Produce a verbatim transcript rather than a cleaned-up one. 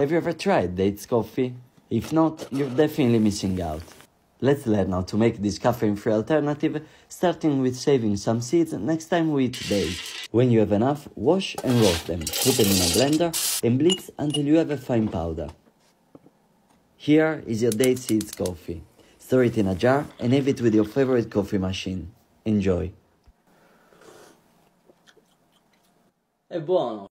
Have you ever tried dates coffee? If not, you're definitely missing out. Let's learn how to make this caffeine-free alternative, starting with saving some seeds next time we eat dates. When you have enough, wash and roast them, put them in a blender and blitz until you have a fine powder. Here is your date seeds coffee. Store it in a jar and have it with your favorite coffee machine. Enjoy! È buono!